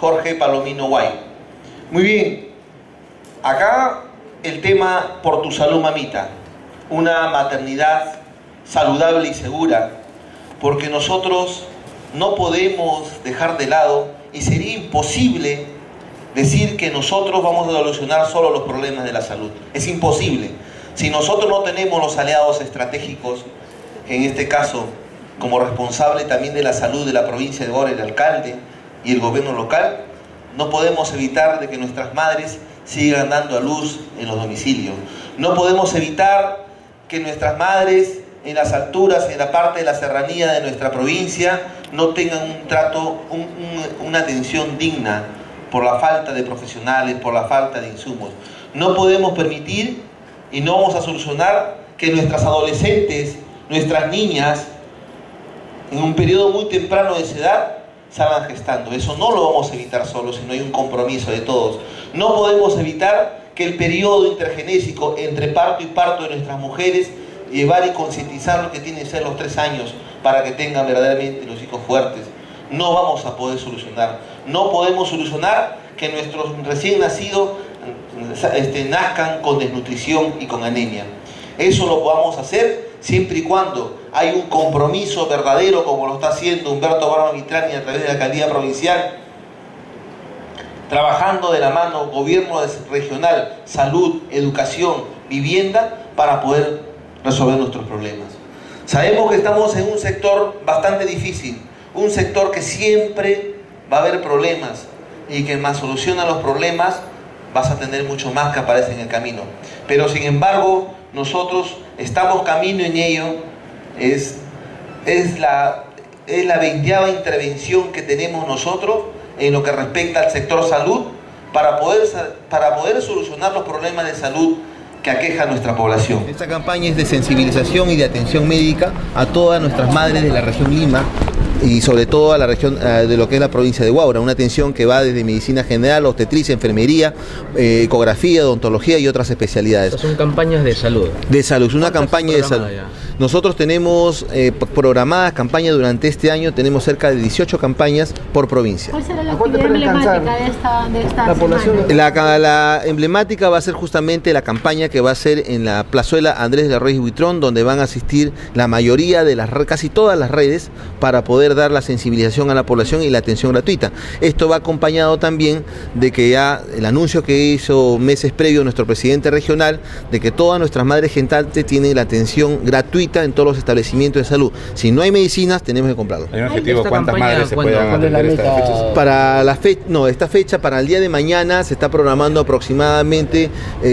Jorge Palomino Guay. Muy bien, acá el tema Por tu Salud Mamita, una maternidad saludable y segura, porque nosotros no podemos dejar de lado y sería imposible decir que nosotros vamos a solucionar solo los problemas de la salud. Es imposible. Si nosotros no tenemos los aliados estratégicos, en este caso, como responsable también de la salud de la provincia de Huaura, el alcalde y el gobierno local, no podemos evitar de que nuestras madres sigan dando a luz en los domicilios. No podemos evitar que nuestras madres en las alturas, en la parte de la serranía de nuestra provincia, no tengan un trato, una atención digna por la falta de profesionales, por la falta de insumos. No podemos permitir y no vamos a solucionar que nuestras adolescentes, nuestras niñas, en un periodo muy temprano de esa edad, salgan gestando. Eso no lo vamos a evitar solo, si no hay un compromiso de todos. No podemos evitar que el periodo intergenésico entre parto y parto de nuestras mujeres, llevar y concientizar lo que tiene que ser los 3 años para que tengan verdaderamente los hijos fuertes. No vamos a poder solucionar. No podemos solucionar que nuestros recién nacidos nazcan con desnutrición y con anemia. Eso lo podamos hacer siempre y cuando hay un compromiso verdadero, como lo está haciendo Humberto Barba Mitrani a través de la alcaldía provincial, trabajando de la mano gobierno regional, salud, educación, vivienda, para poder resolver nuestros problemas. Sabemos que estamos en un sector bastante difícil, un sector que siempre va a haber problemas y que más soluciona los problemas vas a tener mucho más que aparece en el camino. Pero sin embargo, nosotros estamos camino en ello. Es la 20ª intervención que tenemos nosotros en lo que respecta al sector salud para poder solucionar los problemas de salud que aqueja a nuestra población. Esta campaña es de sensibilización y de atención médica a todas nuestras madres de la región Lima y sobre todo a la región de lo que es la provincia de Huaura, una atención que va desde medicina general, obstetricia, enfermería, ecografía, odontología y otras especialidades. Son campañas de salud. De salud, es una campaña de salud. Ya? Nosotros tenemos programadas campañas durante este año, tenemos cerca de 18 campañas por provincia. ¿Cuál será la actividad emblemática de esta semana? La emblemática va a ser justamente la campaña que va a ser en la plazuela Andrés de la Reyes Buitrón, donde van a asistir la mayoría de casi todas las redes para poder dar la sensibilización a la población y la atención gratuita. Esto va acompañado también de que ya el anuncio que hizo meses previos nuestro presidente regional, de que todas nuestras madres gestantes tienen la atención gratuita en todos los establecimientos de salud. Si no hay medicinas, tenemos que comprarlo. ¿Hay un objetivo cuántas madres se puedan atender estas fechas? Para la fecha, no, esta fecha, para el día de mañana se está programando aproximadamente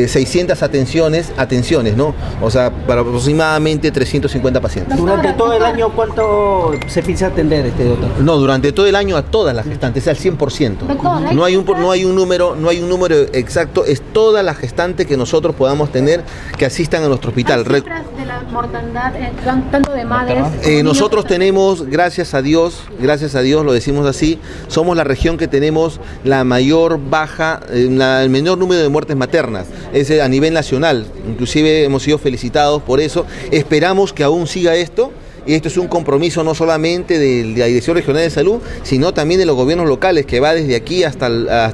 600 atenciones, ¿no? O sea, para aproximadamente 350 pacientes. ¿Durante todo el año cuánto se piensa atender, doctor? No, durante todo el año a todas las gestantes, al 100%. No hay un número exacto, es todas las gestantes que nosotros podamos tener que asistan a nuestro hospital. ¿Hay cifras de la mortandad, tanto de madres? Nosotros tenemos, gracias a Dios, lo decimos así, somos la región que tenemos la mayor baja, el menor número de muertes maternas, es a nivel nacional, inclusive hemos sido felicitados por eso. Esperamos que aún siga esto. Y esto es un compromiso no solamente de la Dirección Regional de Salud, sino también de los gobiernos locales, que va desde aquí hasta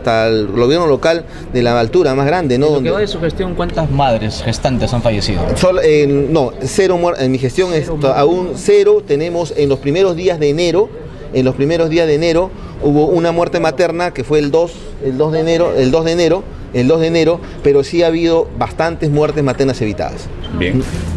el gobierno local de la altura más grande, ¿no? En lo que va de su gestión, ¿cuántas madres gestantes han fallecido? No, cero muertes. En mi gestión aún cero. Tenemos en los primeros días de enero, hubo una muerte materna que fue el 2 de enero, pero sí ha habido bastantes muertes maternas evitadas. Bien.